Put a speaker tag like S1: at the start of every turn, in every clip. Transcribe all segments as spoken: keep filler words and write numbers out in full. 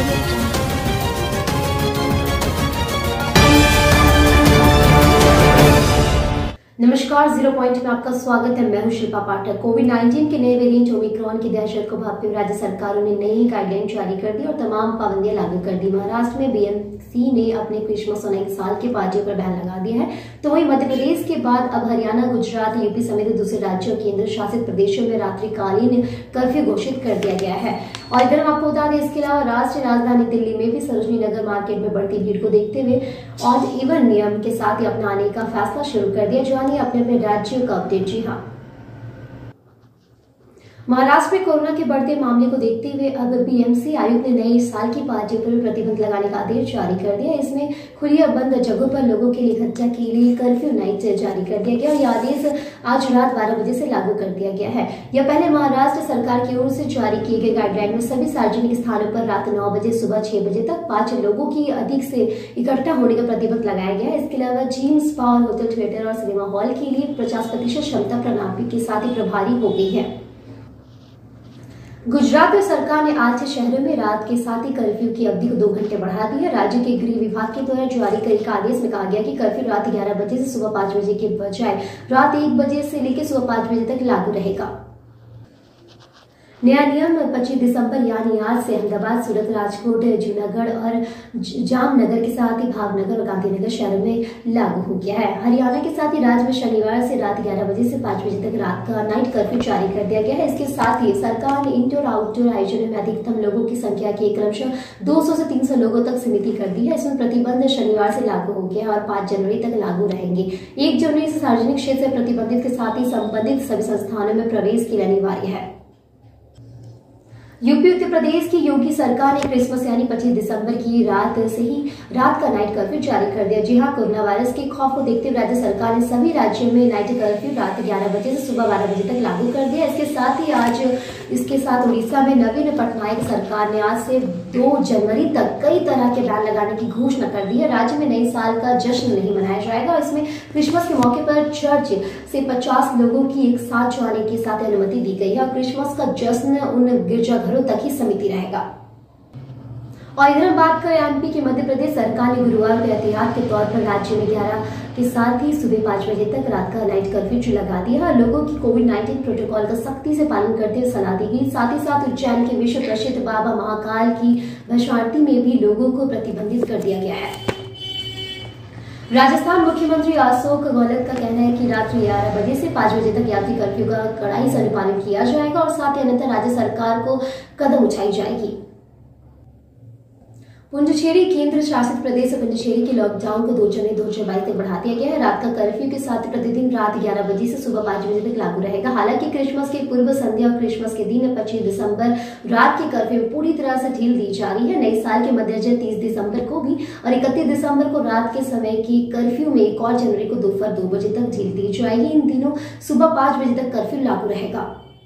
S1: नमस्कार, zero point में आपका स्वागत है। मैं हूं शिल्पा पाठक। कोविड नाइन्टीन के नए वेरिएंट ओमिक्रॉन की दहशत को भांपते हुए राज्य सरकारों ने नई गाइडलाइन जारी कर दी और तमाम पाबंदियां लागू कर दी। महाराष्ट्र में बीएमसी ने अपने क्रिसमस और नए साल की पार्टियों पर बैन लगा दिया है, तो वहीं मध्य प्रदेश के बाद अब हरियाणा, गुजरात, यूपी समेत दूसरे राज्यों और केंद्र शासित प्रदेशों में रात्रिकालीन कर्फ्यू घोषित कर दिया गया है। और इधर हम आपको बता दें, इसके अलावा राष्ट्रीय राजधानी दिल्ली में भी सरोजनी नगर मार्केट में बढ़ती भीड़ को देखते हुए ऑड इवन नियम के साथ ही अपनाने का फैसला शुरू कर दिया। जानिए अपने अपने राज्यों का अपडेट। जी हाँ, महाराष्ट्र में कोरोना के बढ़ते मामले को देखते हुए अब बीएमसी आयुक्त ने नए साल की पार्टियों पर प्रतिबंध लगाने का आदेश जारी कर दिया। इसमें खुली और बंद जगहों पर लोगों के लिए इकट्ठा के लिए कर्फ्यू नाइट जारी कर दिया गया और यह आदेश आज रात बारह बजे से लागू कर दिया गया है। यह पहले महाराष्ट्र सरकार की ओर से जारी किए गए गाइडलाइन में सभी सार्वजनिक स्थानों पर रात नौ बजे सुबह छह बजे तक पांच लोगों की अधिक से इकट्ठा होने का प्रतिबंध लगाया गया है। इसके अलावा जिम, स्पा और होटल, थिएटर और सिनेमा हॉल के लिए पचास प्रतिशत क्षमता प्रणाली के साथ ही प्रभावी हो गई है। गुजरात में सरकार ने आठ शहरों में रात के साथ ही कर्फ्यू की अवधि को दो घंटे बढ़ा दी है। राज्य के गृह विभाग के द्वारा जारी एक आदेश में कहा गया कि कर्फ्यू रात ग्यारह बजे से सुबह पांच बजे के बजाय रात एक बजे से लेकर सुबह पांच बजे तक लागू रहेगा। नया नियम पच्चीस दिसंबर यानी आज से अहमदाबाद, सूरत, राजकोट, जूनागढ़ और जामनगर के साथ ही भावनगर और गांधीनगर शहरों में लागू हो गया है। हरियाणा के साथ ही राज्य में शनिवार से रात ग्यारह बजे से पांच बजे तक रात का नाइट कर्फ्यू जारी कर दिया गया है। इसके साथ ही सरकार ने इंडोर आउटडोर आयोजनों में अधिकतम लोगों की संख्या के क्रमशः दो सौ से तीन सौ लोगों तक सीमित कर दी है। इसमें प्रतिबंध शनिवार से लागू हो गया है और पांच जनवरी तक लागू रहेंगे। एक जनवरी से सार्वजनिक क्षेत्र से प्रतिबंधित के साथ ही संबंधित सभी संस्थानों में प्रवेश के लिए अनिवार्य है। यूपी उत्तर प्रदेश की योगी सरकार ने क्रिसमस यानी पच्चीस दिसंबर की रात से ही रात का नाइट कर्फ्यू जारी कर दिया। जी हां, कोरोना वायरस के खौफ को देखते हुए राज्य सरकार ने सभी राज्यों में नाइट कर्फ्यू रात ग्यारह बजे से सुबह बारह बजे तक लागू कर दिया। इसके साथ ही आज इसके साथ उड़ीसा में नवीन पटनायक सरकार ने आज से दो जनवरी तक कई तरह के बैन लगाने की घोषणा कर दी है। राज्य में नए साल का जश्न नहीं मनाया जाएगा। इसमें क्रिसमस के मौके पर चर्च से पचास लोगों की एक साथ जाने के साथ अनुमति दी गई है और क्रिसमस का जश्न उन गिरजाघरों तक ही समिति रहेगा। और इधर हम बात करें एमपी की, मध्य प्रदेश सरकार ने गुरुवार को एहतियात के तौर पर राज्य में ग्यारह के साथ ही सुबह पांच बजे तक रात का नाइट कर्फ्यू लगा दिया और लोगों की कोविड नाइन्टीन प्रोटोकॉल का सख्ती से पालन करते हुए सलाह दी गई। साथ ही साथ उज्जैन के विश्व प्रसिद्ध बाबा महाकाल की भस्मारती में भी लोगों को प्रतिबंधित कर दिया गया है। राजस्थान मुख्यमंत्री अशोक गहलोत का कहना है कि रात्रि ग्यारह बजे से पांच बजे तक यात्री कर्फ्यू का कड़ाई से अनुपालन किया जाएगा और साथ ही अन्यथा राज्य सरकार को कदम उठाई जाएगी। पुडुचेरी केंद्र शासित प्रदेश पुडुचेरी के लॉकडाउन को दो जनवरी दो हजार बाईस तक बढ़ा दिया गया है। रात का कर्फ्यू के साथ प्रतिदिन रात ग्यारह बजे से सुबह पांच बजे तक लागू रहेगा। हालांकि क्रिसमस के पूर्व संध्या और क्रिसमस के दिन पच्चीस दिसंबर रात के कर्फ्यू में पूरी तरह से ढील दी जा रही है। नए साल के मद्देनजर तीस दिसंबर को भी और इकतीस दिसंबर को रात के समय की कर्फ्यू में एक और जनवरी को दोपहर दो बजे तक ढील दी जाएगी। इन दिनों सुबह पांच बजे तक कर्फ्यू लागू रहेगा।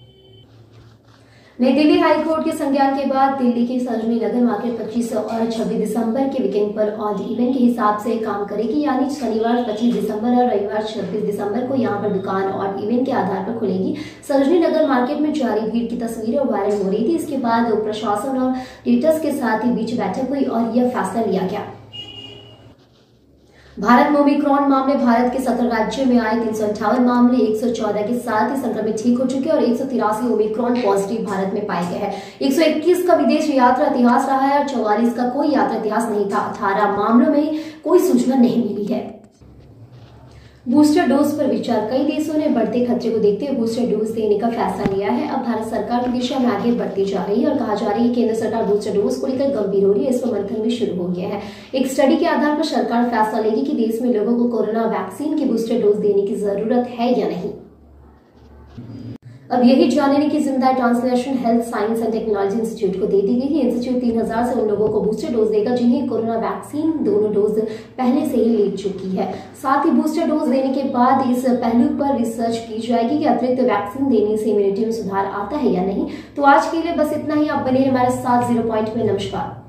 S1: नई दिल्ली हाईकोर्ट के संज्ञान के बाद दिल्ली की सरोजनी नगर मार्केट पच्चीस और छब्बीस दिसंबर के वीकेंड पर ऑड इवन के हिसाब से काम करेगी, यानी शनिवार पच्चीस दिसंबर और रविवार छब्बीस दिसंबर को यहां पर दुकान ऑड इवन के आधार पर खुलेगी। सरोजनी नगर मार्केट में जारी भीड़ की तस्वीरें वायरल हो रही थी। इसके बाद प्रशासन और रीडर्स के साथ ही बीच बैठक हुई और यह फैसला लिया गया। भारत में ओमिक्रॉन मामले, भारत के सत्रह राज्यों में आए तीन सौ अंठावन मामले, एक सौ चौदह के साथ ही संक्रमित ठीक हो चुके और एक सौ तिरासी ओमिक्रॉन पॉजिटिव भारत में पाए गए हैं। एक सौ इक्कीस का विदेश यात्रा इतिहास रहा है और चौवालीस का कोई यात्रा इतिहास नहीं था। अठारह मामलों में कोई सूचना नहीं मिली है। बूस्टर डोज पर विचार, कई देशों ने बढ़ते खतरे को देखते हुए बूस्टर डोज देने का फैसला लिया है। अब भारत सरकार की दिशा में आगे बढ़ती जा रही है और कहा जा रही है कि केंद्र सरकार बूस्टर डोज को लेकर गंभीर हो रही है। इस पर मंथन भी शुरू हो गया है। एक स्टडी के आधार पर सरकार फैसला लेगी कि देश में लोगों को कोरोना वैक्सीन की बूस्टर डोज देने की जरूरत है या नहीं। अब यही जानने की जिम्मेदारी translation health science and technology institute को दे दी गई है। इंस्टीट्यूट तीन हजार से उन लोगों को बूस्टर डोज देगा जिन्हें कोरोना वैक्सीन दोनों डोज पहले से ही ले चुकी है। साथ ही बूस्टर डोज देने के बाद इस पहलू पर रिसर्च की जाएगी कि अतिरिक्त वैक्सीन देने से इम्यूनिटी में सुधार आता है या नहीं। तो आज के लिए बस इतना ही। आप बने हमारे साथ जीरो पॉइंट में। नमस्कार।